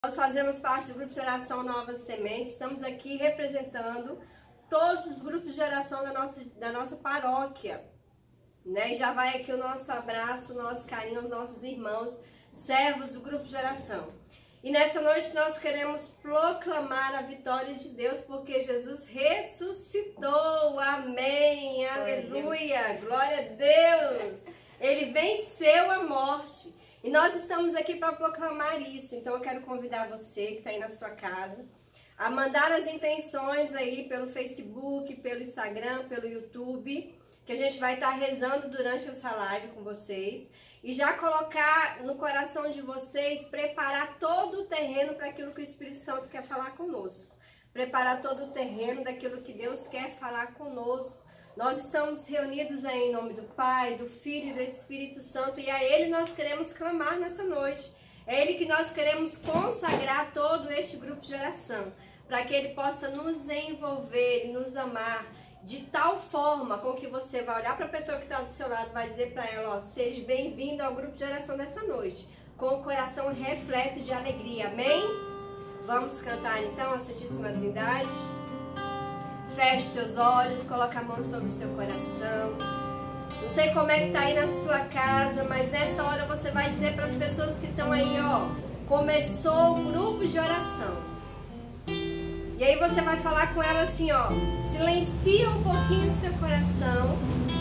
Nós fazemos parte do grupo de oração Novas Sementes, estamos aqui representando todos os grupos de oração da nossa paróquia, né? Já vai aqui o nosso abraço, o nosso carinho aos nossos irmãos, servos do grupo de oração. E nessa noite nós queremos proclamar a vitória de Deus, porque Jesus ressuscitou, amém, aleluia, glória a Deus, Ele venceu a morte. E nós estamos aqui para proclamar isso. Então eu quero convidar você que está aí na sua casa a mandar as intenções aí pelo Facebook, pelo Instagram, pelo YouTube, que a gente vai estar rezando durante essa live com vocês. E já colocar no coração de vocês, preparar todo o terreno para aquilo que o Espírito Santo quer falar conosco. Preparar todo o terreno daquilo que Deus quer falar conosco. Nós estamos reunidos aí em nome do Pai, do Filho e do Espírito Santo, e a Ele nós queremos clamar nessa noite. É Ele que nós queremos consagrar todo este grupo de oração, para que Ele possa nos envolver e nos amar de tal forma com que você vai olhar para a pessoa que está do seu lado e vai dizer para ela, ó, seja bem-vindo ao grupo de oração dessa noite, com o coração repleto de alegria, amém? Vamos cantar então a Santíssima Trindade. Feche teus olhos, coloca a mão sobre o seu coração. Não sei como é que tá aí na sua casa, mas nessa hora você vai dizer para as pessoas que estão aí, ó, começou o grupo de oração. E aí você vai falar com ela assim, ó, silencia um pouquinho o seu coração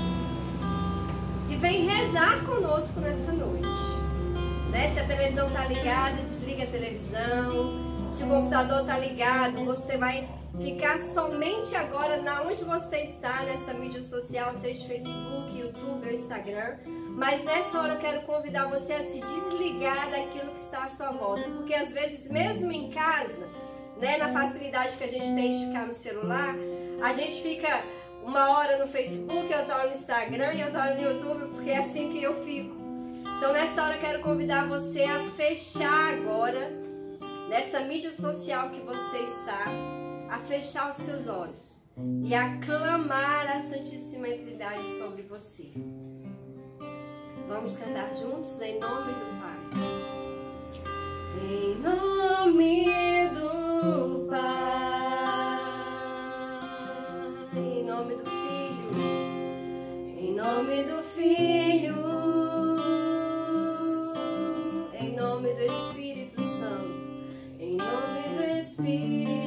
e vem rezar conosco nessa noite. Né? Se a televisão tá ligada, desliga a televisão. Se o computador tá ligado, você vai ficar somente agora na onde você está, nessa mídia social, seja Facebook, YouTube ou Instagram. Mas nessa hora eu quero convidar você a se desligar daquilo que está à sua volta. Porque às vezes, mesmo em casa, né, na facilidade que a gente tem de ficar no celular, a gente fica uma hora no Facebook, outra hora no Instagram e outra hora no YouTube, porque é assim que eu fico. Então nessa hora eu quero convidar você a fechar agora, nessa mídia social que você está, a fechar os seus olhos e a clamar a Santíssima Trindade sobre você. Vamos cantar juntos em nome do Pai. Em nome do Pai, em nome do Filho, em nome do Filho, em nome do Espírito Santo, em nome do Espírito.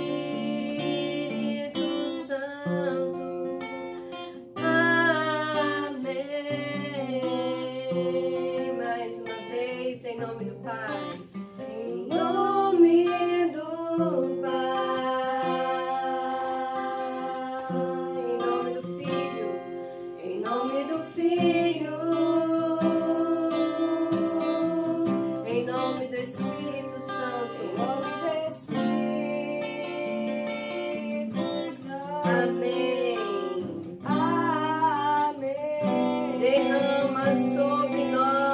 Em nome do Pai, em nome do Pai, em nome do Filho, em nome do Filho, em nome do Espírito Santo, em nome do Espírito Santo, amém, amém, derrama sobre nós.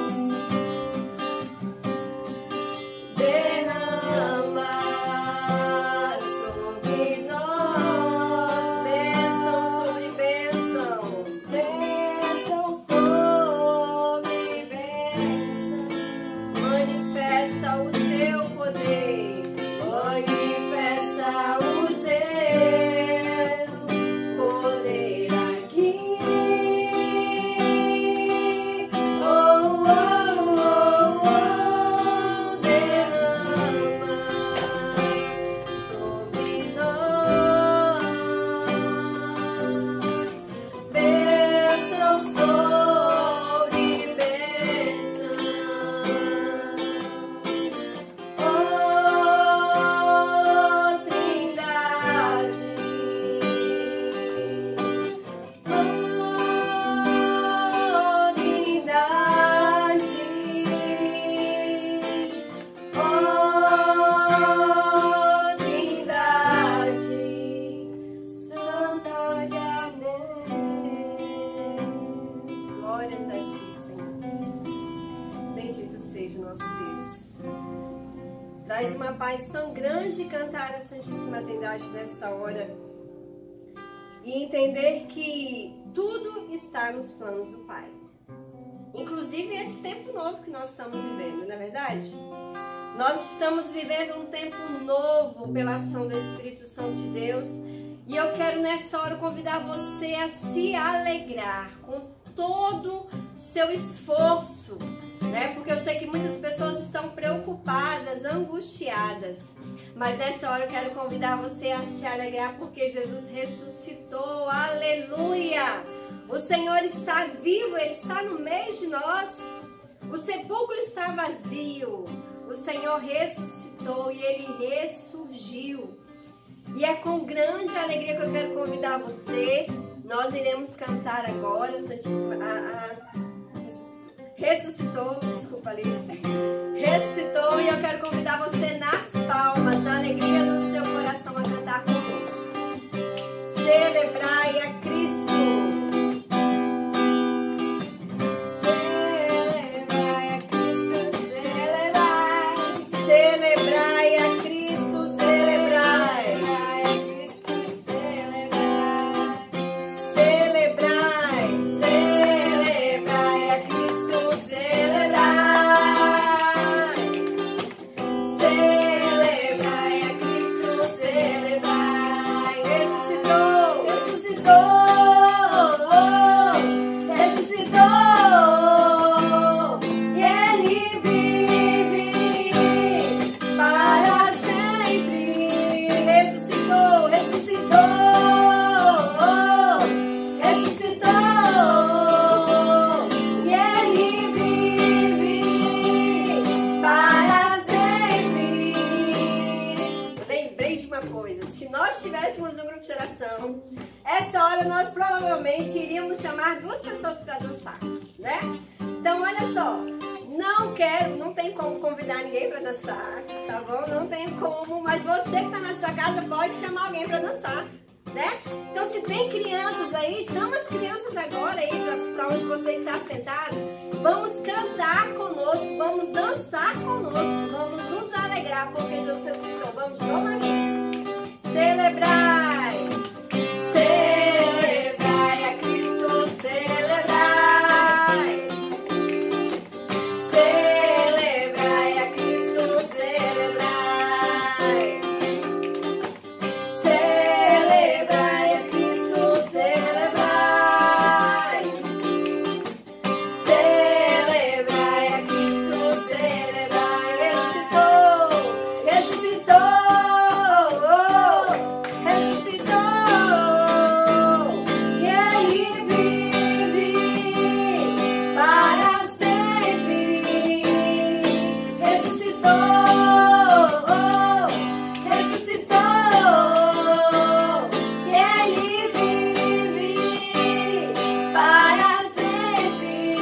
Traz uma paz tão grande cantar a Santíssima Trindade nessa hora e entender que tudo está nos planos do Pai. Inclusive esse tempo novo que nós estamos vivendo, não é verdade? Nós estamos vivendo um tempo novo pela ação do Espírito Santo de Deus. E eu quero nessa hora convidar você a se alegrar com todo o seu esforço, né? Porque eu sei que muitas pessoas estão preocupadas, angustiadas. Mas nessa hora eu quero convidar você a se alegrar porque Jesus ressuscitou. Aleluia! O Senhor está vivo, Ele está no meio de nós. O sepulcro está vazio. O Senhor ressuscitou e Ele ressurgiu. E é com grande alegria que eu quero convidar você. Nós iremos cantar agora, Santíssima. Ressuscitou, desculpa, Alice. Ressuscitou e eu quero convidar você nas palmas, na alegria do seu coração a cantar conosco. Celebrai a Cristo. Celebrai a Cristo, celebrai. Celebrai a Cristo, celebrai. Celebrai a Cristo, celebrai. Celebrai, celebrai a Cristo, celebrai. Celebrai a Cristo, celebrai. Ressuscitou, ressuscitou, ressuscitou. E Ele vive para sempre. Ressuscitou, ressuscitou, ressuscitou. E Ele vive para sempre. Lembrei de uma coisa, se nós tivéssemos um grupo de geração, essa hora nós provavelmente iríamos chamar duas pessoas para dançar, né? Então olha só, não tem como convidar ninguém para dançar, tá bom? Não tem como, mas você que está na sua casa pode chamar alguém para dançar, né? Então se tem crianças aí, chama as crianças agora aí para onde você está sentado. Vamos cantar conosco, vamos dançar conosco, vamos nos alegrar porque Jesus ressuscitou. Vamos de novo, amigo? Celebrai! Celebrai a Cristo, celebrai! Celebrai a Cristo, celebrai! Celebrai a Cristo, celebrai! Celebrai a Cristo, celebrai! Ressuscitou! Ressuscitou! Ressuscitou! E Ele vive para sempre. Ressuscitou! Ressuscitou! E Ele vive para sempre.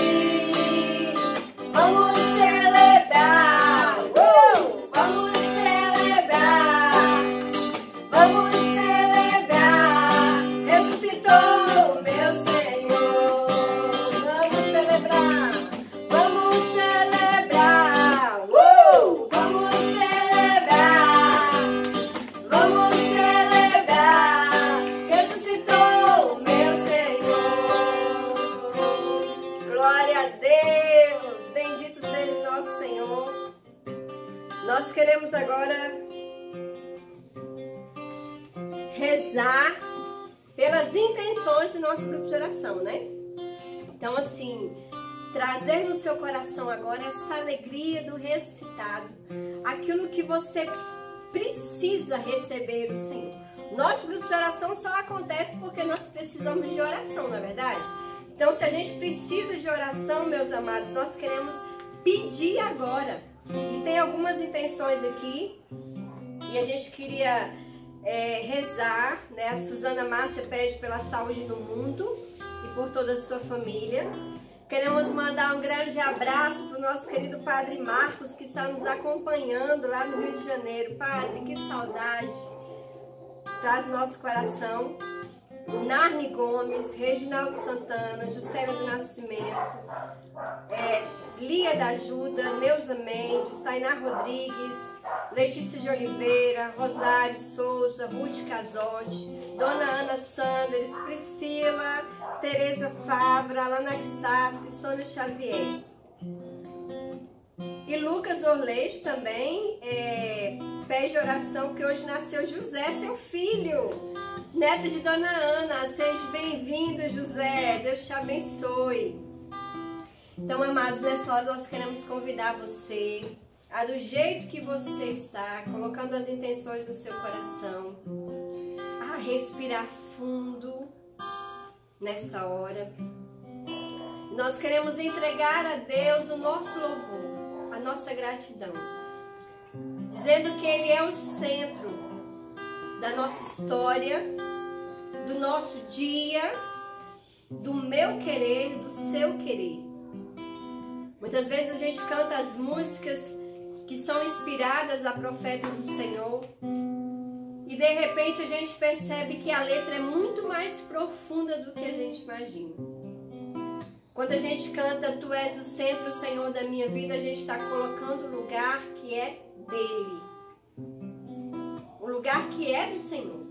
Vamos celebrar! Vamos celebrar! Vamos celebrar! Ressuscitou, meu Senhor! Vamos celebrar! Vamos celebrar! Vamos celebrar! Vamos celebrar! Ressuscitou, meu Senhor! Glória a Deus! Bendito seja nosso Senhor! Nós queremos agora rezar pelas intenções do nosso grupo de oração, né? Então, assim, trazer no seu coração agora essa alegria do ressuscitado, aquilo que você precisa receber do Senhor. Nosso grupo de oração só acontece porque nós precisamos de oração, não é verdade? Então, se a gente precisa de oração, meus amados, nós queremos pedir agora. E tem algumas intenções aqui e a gente queria rezar, né? A Suzana Márcia pede pela saúde no mundo e por toda a sua família. Queremos mandar um grande abraço para o nosso querido Padre Marcos, que está nos acompanhando lá no Rio de Janeiro. Padre, que saudade traz no nosso coração. Narni Gomes, Reginaldo Santana, Juscelia do Nascimento, Lia da Ajuda, Neuza Mendes, Tainá Rodrigues, Letícia de Oliveira, Rosário Souza, Ruth Casotti, Dona Ana Sanders, Priscila, Tereza Fabra, Alana Xasque, Sônia Xavier. E Lucas Orlejo também pede oração, porque hoje nasceu José, seu filho, neto de Dona Ana. Seja bem-vindo, José. Deus te abençoe. Então, amados, nessa hora nós queremos convidar você a, do jeito que você está, colocando as intenções do seu coração, a respirar fundo nesta hora. Nós queremos entregar a Deus o nosso louvor, a nossa gratidão, dizendo que Ele é o centro da nossa história, do nosso dia, do meu querer, do seu querer. Muitas vezes a gente canta as músicas que são inspiradas a profetas do Senhor e de repente a gente percebe que a letra é muito mais profunda do que a gente imagina. Quando a gente canta Tu és o centro, Senhor, da minha vida, a gente está colocando o lugar que é dele, o lugar que é do Senhor.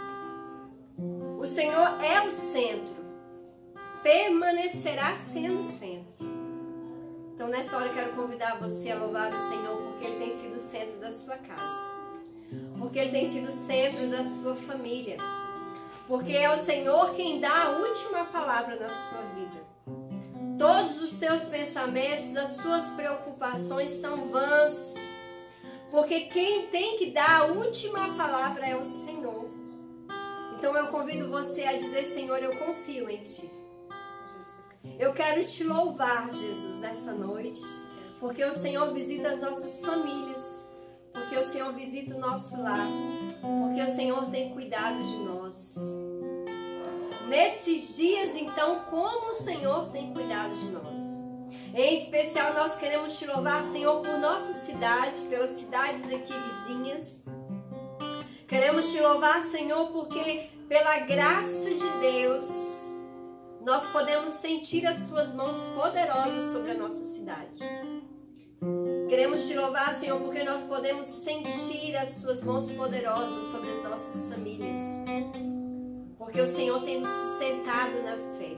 O Senhor é o centro, permanecerá sendo o centro. Então nessa hora eu quero convidar você a louvar o Senhor, porque Ele tem sido o centro da sua casa, porque Ele tem sido o centro da sua família, porque é o Senhor quem dá a última palavra na sua vida. Todos os teus pensamentos, as suas preocupações são vãs, porque quem tem que dar a última palavra é o Senhor. Então eu convido você a dizer: Senhor, eu confio em Ti. Eu quero Te louvar, Jesus, nessa noite, porque o Senhor visita as nossas famílias, porque o Senhor visita o nosso lar, porque o Senhor tem cuidado de nós. Nesses dias, então, como o Senhor tem cuidado de nós. Em especial, nós queremos Te louvar, Senhor, por nossa cidade, pelas cidades aqui vizinhas. Queremos Te louvar, Senhor, porque pela graça de Deus, nós podemos sentir as Tuas mãos poderosas sobre a nossa cidade. Queremos Te louvar, Senhor, porque nós podemos sentir as Tuas mãos poderosas sobre as nossas famílias. Porque o Senhor tem nos sustentado na fé.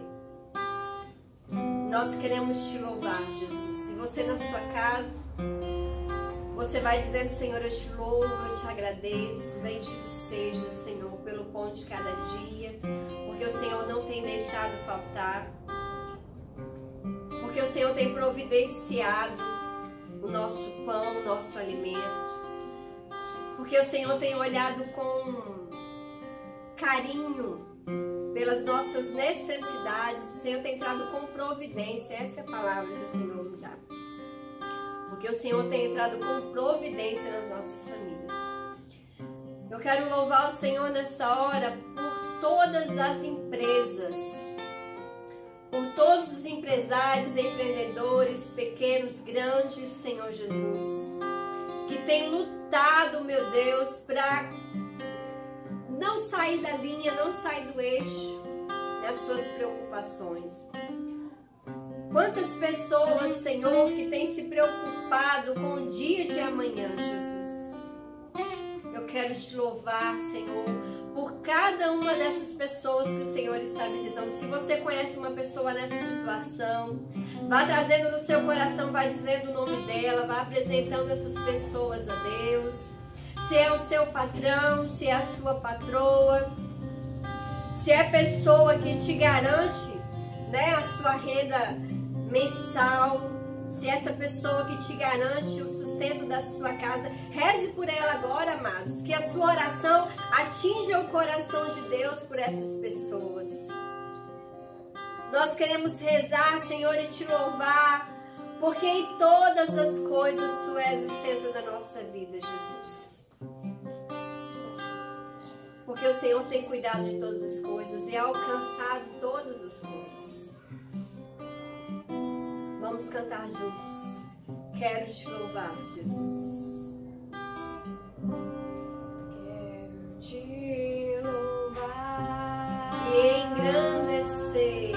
Nós queremos Te louvar, Jesus. E você na sua casa, você vai dizendo: Senhor, eu Te louvo, eu Te agradeço. Bendito seja, Senhor, pelo pão de cada dia. Porque o Senhor não tem deixado faltar. Porque o Senhor tem providenciado o nosso pão, o nosso alimento. Porque o Senhor tem olhado com carinho pelas nossas necessidades. O Senhor tem entrado com providência. Essa é a palavra que o Senhor me dá. Porque o Senhor tem entrado com providência nas nossas famílias. Eu quero louvar o Senhor nessa hora por todas as empresas, por todos os empresários, empreendedores, pequenos, grandes, Senhor Jesus, que têm lutado, meu Deus, para não sair da linha, não sair do eixo das suas preocupações. Quantas pessoas, Senhor, que têm se preocupado com o dia de amanhã, Jesus. Eu quero Te louvar, Senhor, por cada uma dessas pessoas que o Senhor está visitando. Se você conhece uma pessoa nessa situação, vá trazendo no seu coração, vai dizendo o nome dela, vá apresentando essas pessoas a Deus. Se é o seu patrão, se é a sua patroa, se é a pessoa que te garante, né, a sua renda mensal, se é essa pessoa que te garante o sustento da sua casa, reze por ela agora, amados, que a sua oração atinja o coração de Deus por essas pessoas. Nós queremos rezar, Senhor, e Te louvar, porque em todas as coisas Tu és o centro da nossa vida, Jesus. Porque o Senhor tem cuidado de todas as coisas e alcançado todas as coisas. Vamos cantar juntos. Quero Te louvar, Jesus. Quero Te louvar E engrandecer.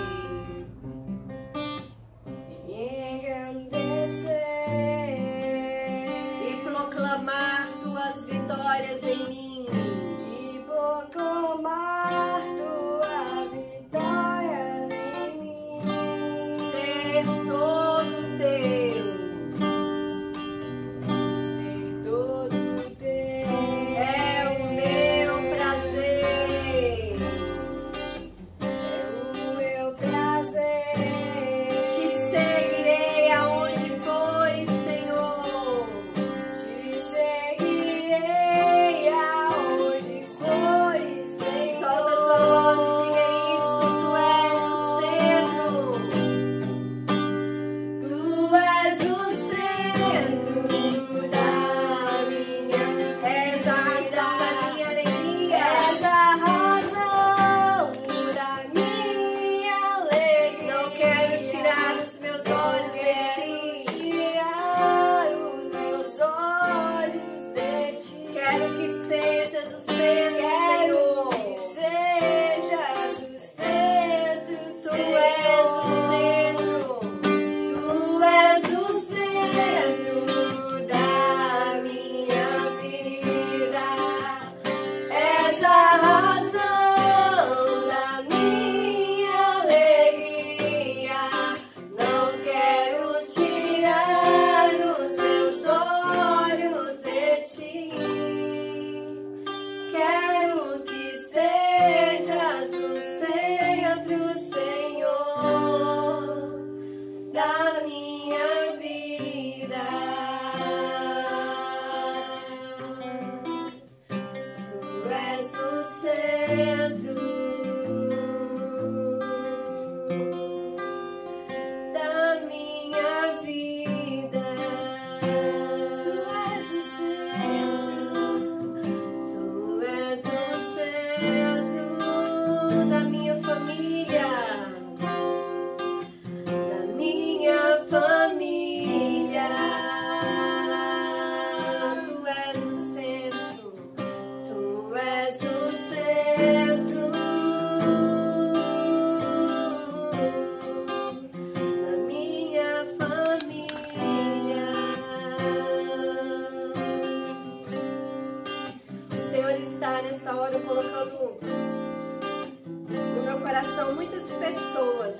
E proclamar Tuas vitórias em mim. E proclamar Tua vitória em mim. Ser todo Teu. centro da minha vida. Tu és o centro da minha família, da minha família. Tu és o centro, tu és o centro da minha família. O Senhor está nessa hora colocando no meu coração muitas pessoas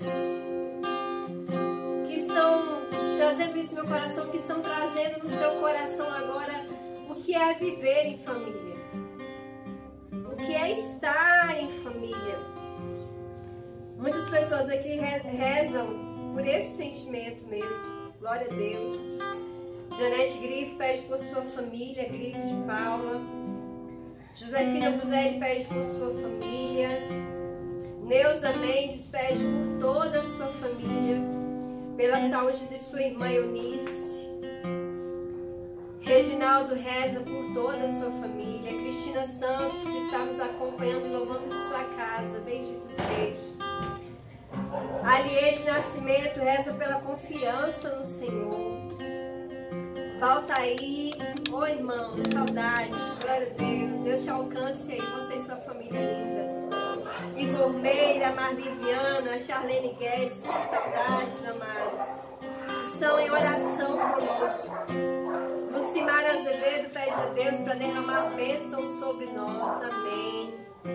que estão trazendo isso no meu coração, que estão trazendo no seu coração agora o que é viver em família, o que é estar em família. Muitas pessoas aqui rezam por esse sentimento mesmo. Glória a Deus. Janete Grifo pede por sua família, Grifo de Paula. Josefina Buzelli pede por sua família. Neuza Mendes pede por toda a sua família, pela saúde de sua irmã Eunice. Reginaldo reza por toda a sua família. Cristina Santos, que está nos acompanhando, louvando de sua casa, bendito seja. Aliede Nascimento reza pela confiança no Senhor. Valtaí, ô irmão, saudade, glória a Deus. Deus te alcance aí, você e sua família linda. Igor Meira, Marli Viana, Charlene Guedes, que saudades, amados. Estão em oração conosco. Lucimar Azevedo pede a Deus para derramar bênção sobre nós. Amém.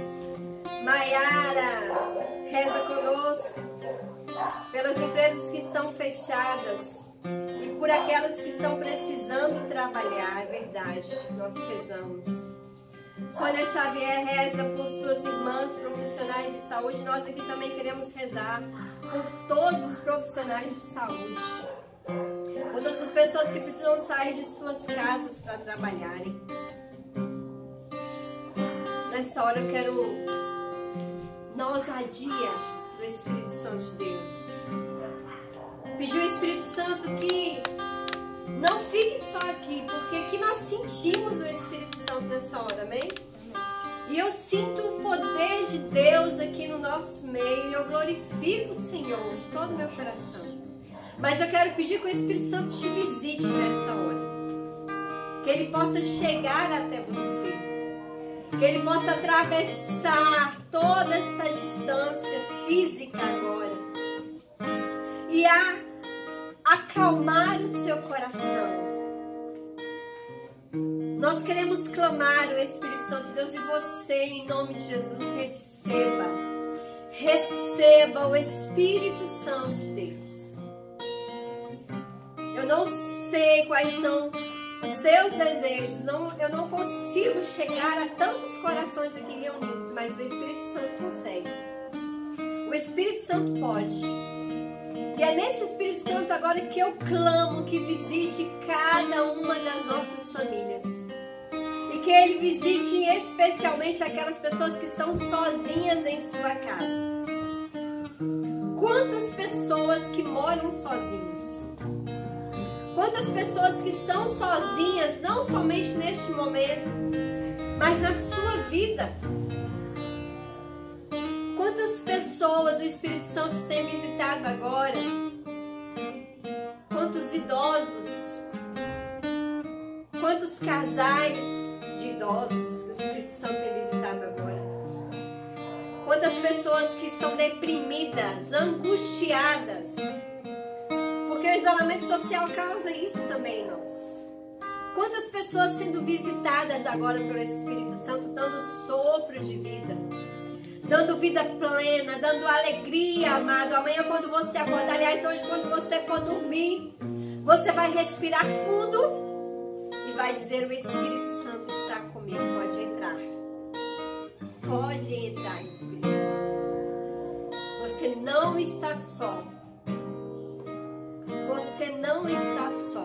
Maiara reza conosco pelas empresas que estão fechadas e por aquelas que estão precisando trabalhar. É verdade, nós rezamos. Sônia Xavier reza por suas irmãs profissionais de saúde. Nós aqui também queremos rezar por todos os profissionais de saúde, por todas as pessoas que precisam sair de suas casas para trabalharem. Nessa hora eu quero, na ousadia do Espírito Santo de Deus, pedir ao Espírito Santo que não fique só aqui, porque aqui nós sentimos o Espírito Santo nessa hora, amém? E eu sinto o poder de Deus aqui no nosso meio e eu glorifico o Senhor de todo o meu coração. Mas eu quero pedir que o Espírito Santo te visite nessa hora, que Ele possa chegar até você, que Ele possa atravessar toda essa distância física agora e acalmar o seu coração. Nós queremos clamar o Espírito Santo de Deus e você, em nome de Jesus, receba o Espírito Santo de Deus. Eu não sei quais são os seus desejos, eu não consigo chegar a tantos corações aqui reunidos, mas o Espírito Santo consegue. O Espírito Santo pode. E é nesse Espírito Santo agora que eu clamo que visite cada uma das nossas famílias. E que Ele visite especialmente aquelas pessoas que estão sozinhas em sua casa. Quantas pessoas que moram sozinhas? Quantas pessoas que estão sozinhas, não somente neste momento, mas na sua vida? Quantas pessoas o Espírito Santo tem visitado agora? Quantos idosos? Quantos casais de idosos que o Espírito Santo tem visitado agora? Quantas pessoas que estão deprimidas, angustiadas? Porque o isolamento social causa isso também em nós. Quantas pessoas sendo visitadas agora pelo Espírito Santo, dando sopro de vida, dando vida plena, dando alegria, amado. Amanhã quando você acordar, aliás, hoje quando você for dormir, você vai respirar fundo e vai dizer: o Espírito Santo está comigo, pode entrar. Pode entrar, Espírito Santo. Você não está só. Você não está só.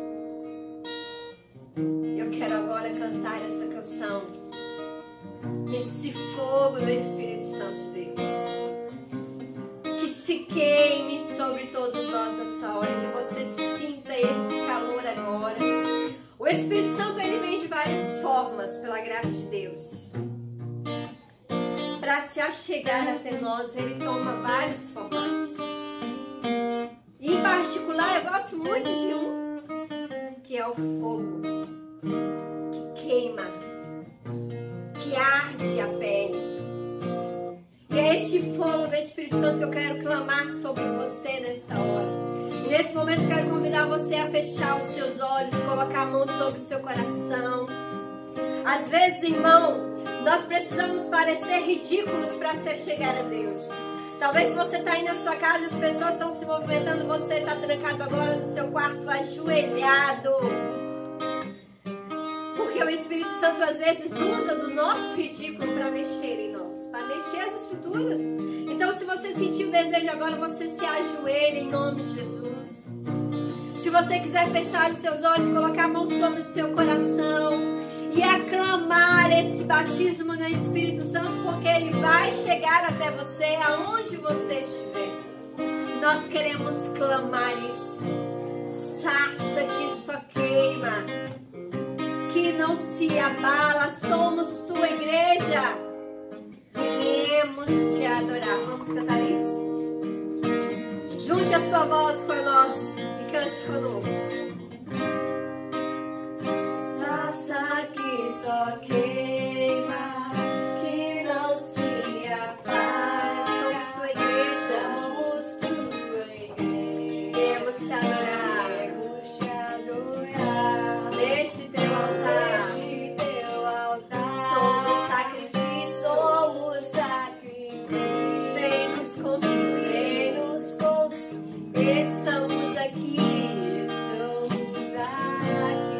Eu quero agora cantar essa canção esse fogo do Espírito Santo de Deus que se queime sobre todos nós nessa hora, que você sinta esse calor agora. O Espírito Santo, ele vem de várias formas, pela graça de Deus. Para se achegar até nós, ele toma vários formatos. E, em particular, eu gosto muito de um, que é o fogo, que queima, que arde a pele. E é este fogo do Espírito Santo que eu quero clamar sobre você nessa hora. E nesse momento eu quero convidar você a fechar os seus olhos, colocar a mão sobre o seu coração. Às vezes, irmão, nós precisamos parecer ridículos para se chegar a Deus. Talvez se você está aí na sua casa, as pessoas estão se movimentando, você está trancado agora no seu quarto, ajoelhado. Porque o Espírito Santo às vezes usa do nosso ridículo para mexer em nós, para mexer as escrituras. Então, se você sentir o desejo agora, você se ajoelha em nome de Jesus. Se você quiser fechar os seus olhos, colocar a mão sobre o seu coração e aclamar esse batismo no Espírito Santo, porque ele vai chegar até você aonde você estiver. Nós queremos clamar isso. Sarça que só queima, que não se abala, somos tua igreja. Queremos te adorar. Vamos cantar isso? Junte a sua voz com nós e cante conosco. Sarça que só queima, que não se apaga. Somos tua igreja. Somos tua igreja. Queremos te adorar. Queremos te adorar. Neste teu altar. Neste teu altar. Somos sacrifício. Somos sacrifício. Vem nos consumir. Vem nos consumir. Estamos aqui. Estamos aqui.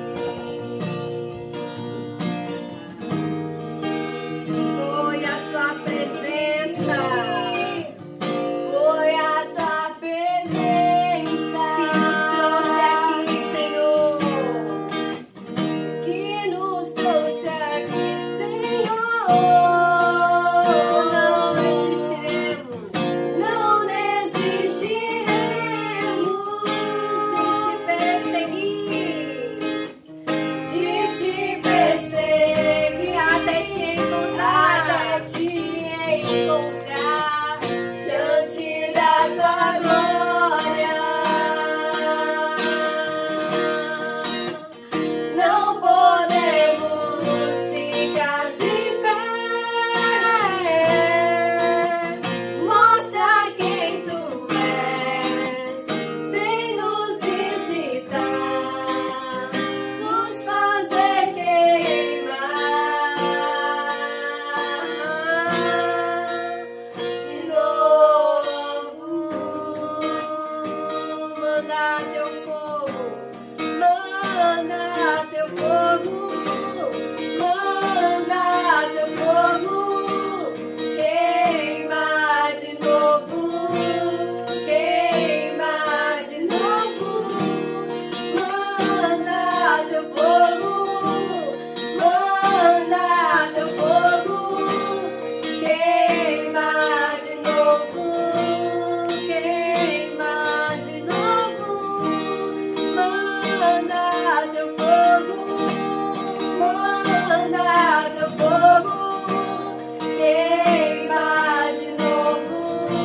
Foi a tua presença Foi a tua presença que nos trouxe aqui, Senhor. que nos trouxe aqui, Senhor. Não desistiremos Não desistiremos de te perseguir, de te perseguir até te encontrar. até te encontrar diante da tua glória. Não podemos ficar de pé. Mostra quem tu és. Vem nos visitar, nos fazer queimar de novo. Manda teu fogo, manda teu fogo, Manda teu fogo, queima de novo, queima de novo. Manda teu fogo, manda teu fogo, queima de novo, queima de novo. Manda teu fogo, manda teu fogo, queima de novo,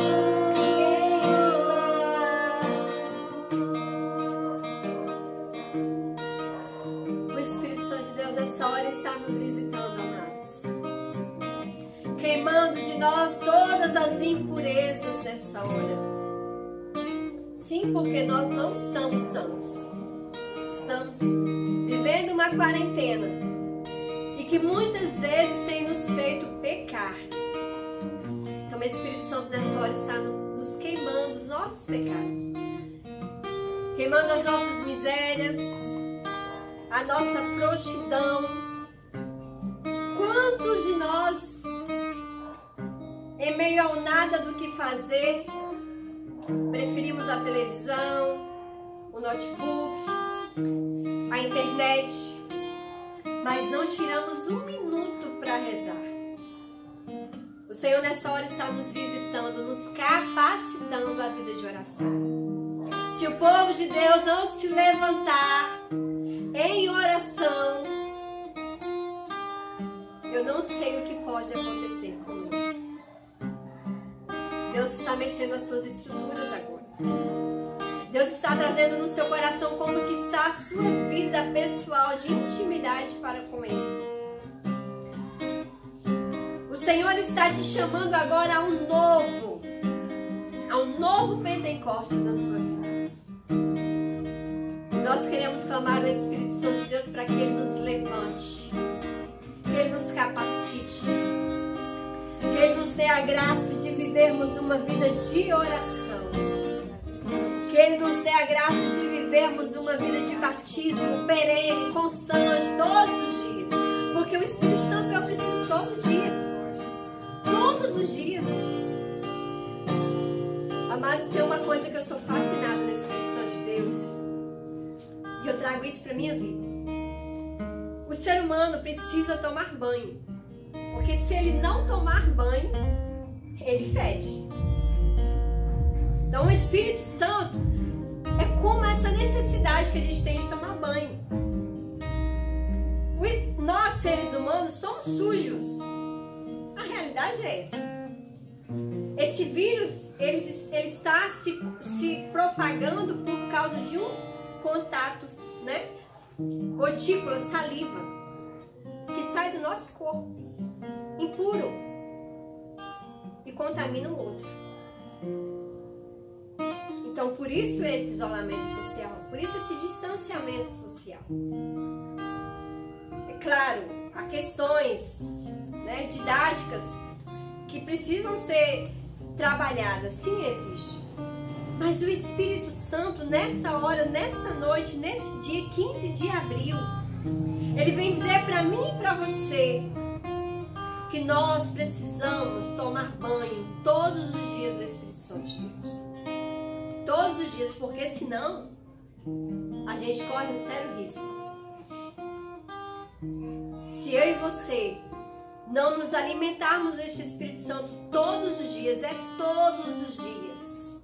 O Espírito Santo de Deus nessa hora está nos visitando, amados. Queimando de nós todas as impurezas nessa hora. Sim, porque nós não estamos santos. Estamos vivendo uma quarentena e que muitas vezes tem nos feito pecar. Então o Espírito Santo nessa hora está nos queimando os nossos pecados, queimando as nossas misérias, a nossa frouxidão. Quantos de nós, em meio ao nada do que fazer, preferimos a televisão, o notebook, a internet, mas não tiramos um minuto para rezar? O Senhor nessa hora está nos visitando, nos capacitando a vida de oração. Se o povo de Deus não se levantar em oração, eu não sei o que pode acontecer conosco. Deus está mexendo nas suas estruturas agora. Deus está trazendo no seu coração como que está a sua vida pessoal de intimidade para com Ele. O Senhor está te chamando agora a um novo Pentecostes na sua vida. Nós queremos clamar ao Espírito Santo de Deus para que Ele nos levante, que Ele nos capacite, que Ele nos dê a graça de vivermos uma vida de oração. Que Ele nos dê a graça de vivermos uma vida de batismo perene, constante, todos os dias. Porque o Espírito Santo eu preciso todo dia. Todos os dias. Amados, tem uma coisa que eu sou fascinada no Espírito Santo de Deus. E eu trago isso para a minha vida. O ser humano precisa tomar banho. Porque se ele não tomar banho, ele fede. Então o Espírito Santo é como essa necessidade que a gente tem de tomar banho. Nós, seres humanos, somos sujos. A realidade é essa. Esse vírus, ele está se propagando por causa de um contato, né? Gotícula, saliva, que sai do nosso corpo, impuro, e contamina o outro. Então, por isso esse isolamento social, por isso esse distanciamento social. É claro, há questões, né, didáticas que precisam ser trabalhadas, sim, existe. Mas o Espírito Santo, nessa hora, nessa noite, nesse dia 15 de abril, ele vem dizer para mim e para você que nós precisamos tomar banho todos os dias do Espírito Santo de Deus. Todos os dias, porque senão a gente corre um sério risco. Se eu e você não nos alimentarmos deste Espírito Santo todos os dias, é todos os dias.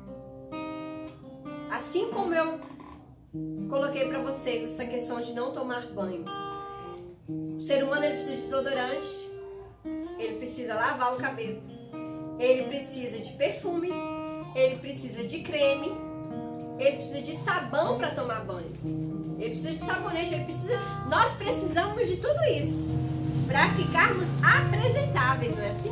Assim como eu coloquei para vocês essa questão de não tomar banho. O ser humano, ele precisa de desodorante, ele precisa lavar o cabelo, ele precisa de perfume, ele precisa de creme, ele precisa de sabão para tomar banho, ele precisa de sabonete, nós precisamos de tudo isso para ficarmos apresentáveis, não é assim?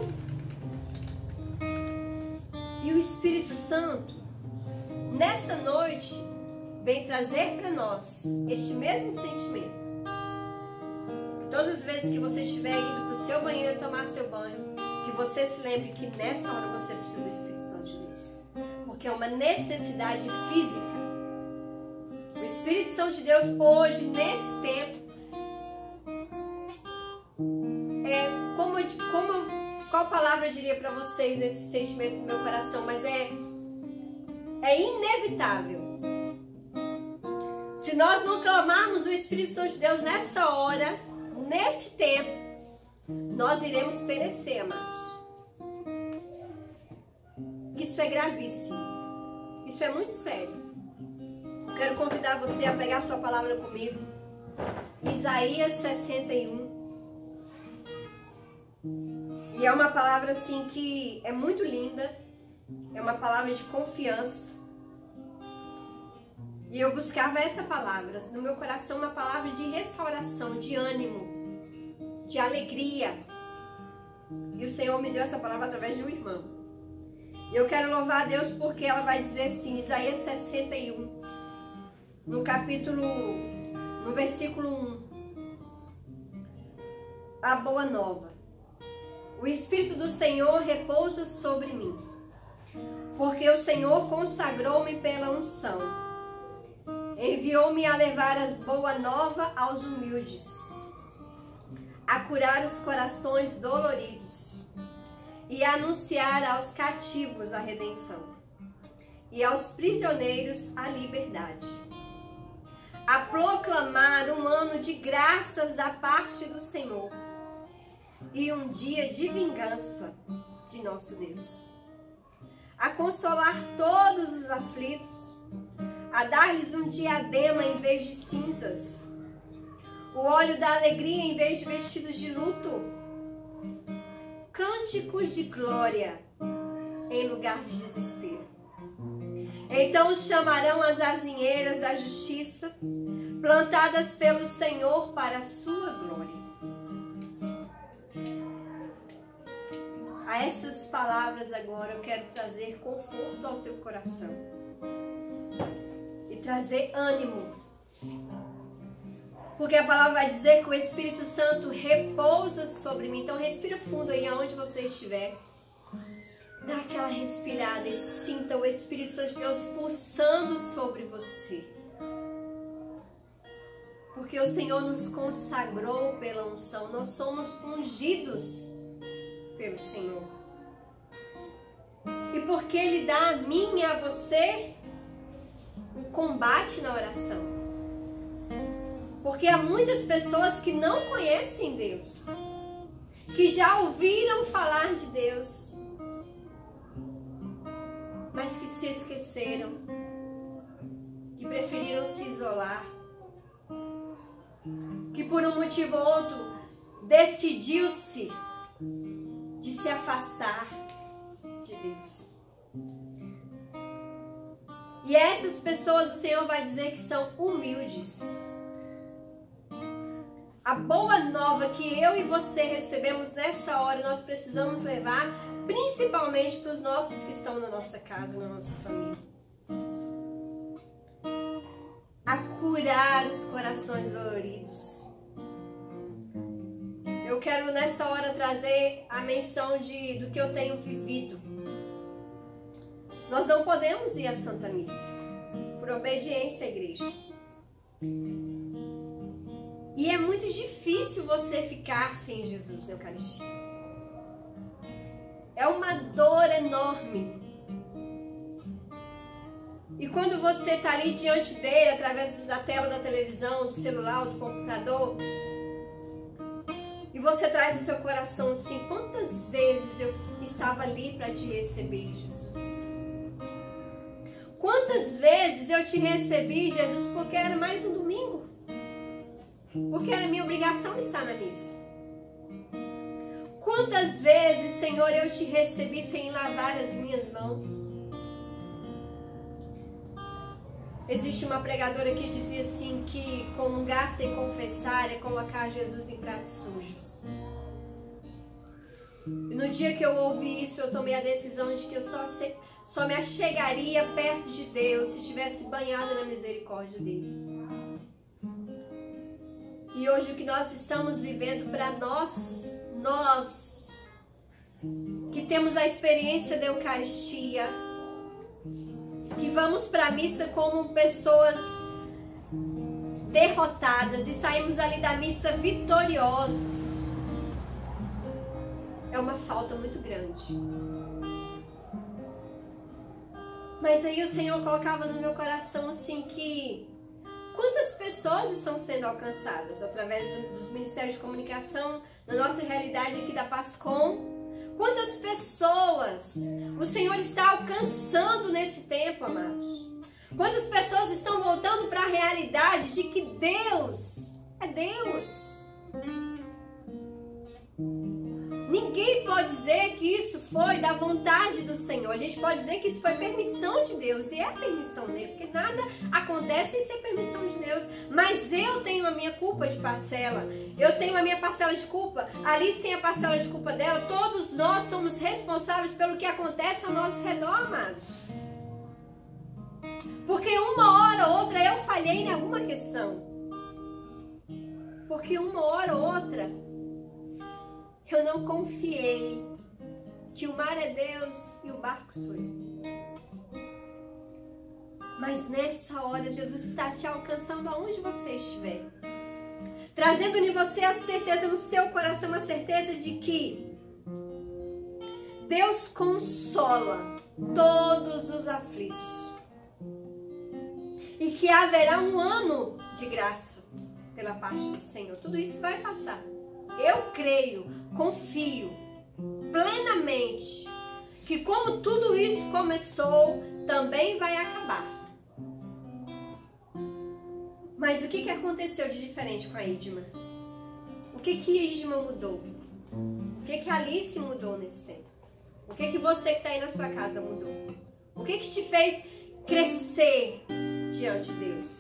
E o Espírito Santo, nessa noite, vem trazer para nós este mesmo sentimento. Todas as vezes que você estiver indo para o seu banheiro tomar seu banho, que você se lembre que nessa hora você precisa do Espírito Santo de Deus. Porque é uma necessidade física. O Espírito Santo de Deus hoje, nesse tempo, qual palavra eu diria para vocês esse sentimento do meu coração, mas é inevitável. Se nós não clamarmos o Espírito Santo de Deus nessa hora, nesse tempo, nós iremos perecer, amados. Isso é gravíssimo. Isso é muito sério. Eu quero convidar você a pegar sua palavra comigo. Isaías 61. E é uma palavra assim que é muito linda. É uma palavra de confiança. E eu buscava essa palavra no meu coração, uma palavra de restauração, de ânimo, de alegria. E o Senhor me deu essa palavra através de um irmão. E eu quero louvar a Deus porque ela vai dizer assim, Isaías 61, no versículo 1. A boa nova. O Espírito do Senhor repousa sobre mim, porque o Senhor consagrou-me pela unção. Enviou-me a levar as boa nova aos humildes, a curar os corações doloridos e a anunciar aos cativos a redenção e aos prisioneiros a liberdade, a proclamar um ano de graças da parte do Senhor e um dia de vingança de nosso Deus, a consolar todos os aflitos, a dar-lhes um diadema em vez de cinzas, o óleo da alegria em vez de vestidos de luto, cânticos de glória em lugar de desespero. Então chamarão as azinheiras da justiça, plantadas pelo Senhor para a sua glória. A essas palavras agora eu quero trazer conforto ao teu coração e trazer ânimo, porque a palavra vai dizer que o Espírito Santo repousa sobre mim. Então respira fundo aí aonde você estiver. Dá aquela respirada e sinta o Espírito Santo de Deus pulsando sobre você. Porque o Senhor nos consagrou pela unção. Nós somos ungidos pelo Senhor. E porque Ele dá a mim e a você um combate na oração. Porque há muitas pessoas que não conhecem Deus, que já ouviram falar de Deus, mas que se esqueceram, que preferiram se isolar, que por um motivo ou outro decidiu-se de se afastar de Deus. E essas pessoas o Senhor vai dizer que são humildes. A boa nova que eu e você recebemos nessa hora, nós precisamos levar principalmente para os nossos que estão na nossa casa, na nossa família. A curar os corações doloridos. Eu quero nessa hora trazer a menção do que eu tenho vivido. Nós não podemos ir à Santa Missa, por obediência à igreja. E é muito difícil você ficar sem Jesus na Eucaristia. É uma dor enorme. E quando você está ali diante dele, através da tela da televisão, do celular, do computador, e você traz o seu coração assim, quantas vezes eu estava ali para te receber, Jesus? Quantas vezes eu te recebi, Jesus, porque era mais um domingo? Porque era minha obrigação estar na missa. Quantas vezes, Senhor, eu te recebi sem lavar as minhas mãos? Existe uma pregadora que dizia assim que comungar sem confessar é colocar Jesus em pratos sujos. E no dia que eu ouvi isso, eu tomei a decisão de que eu só me achegaria perto de Deus se estivesse banhada na misericórdia dele. E hoje o que nós estamos vivendo para nós que temos a experiência da Eucaristia, que vamos para a missa como pessoas derrotadas e saímos ali da missa vitoriosos, é uma falta muito grande. Mas aí o Senhor colocava no meu coração assim que quantas pessoas estão sendo alcançadas através dos ministérios de comunicação, na nossa realidade aqui da Pascom? Quantas pessoas o Senhor está alcançando nesse tempo, amados? Quantas pessoas estão voltando para a realidade de que Deus é Deus? Ninguém pode dizer que isso foi da vontade do Senhor. A gente pode dizer que isso foi permissão de Deus. E é permissão dele, porque nada acontece sem ser permissão de Deus. Mas eu tenho a minha culpa de parcela. Eu tenho a minha parcela de culpa. Alice tem a parcela de culpa dela. Todos nós somos responsáveis pelo que acontece ao nosso redor, amados. Porque uma hora ou outra eu falhei em alguma questão. Porque uma hora ou outra eu não confiei que o mar é Deus e o barco sou eu. Mas nessa hora Jesus está te alcançando aonde você estiver. Trazendo em você a certeza, no seu coração, a certeza de que Deus consola todos os aflitos. E que haverá um ano de graça pela parte do Senhor. Tudo isso vai passar. Eu creio, confio plenamente que como tudo isso começou, também vai acabar. Mas o que aconteceu de diferente com a Idma? O que a Idma mudou? O que a Alice mudou nesse tempo? O que você que está aí na sua casa mudou? O que te fez crescer diante de Deus?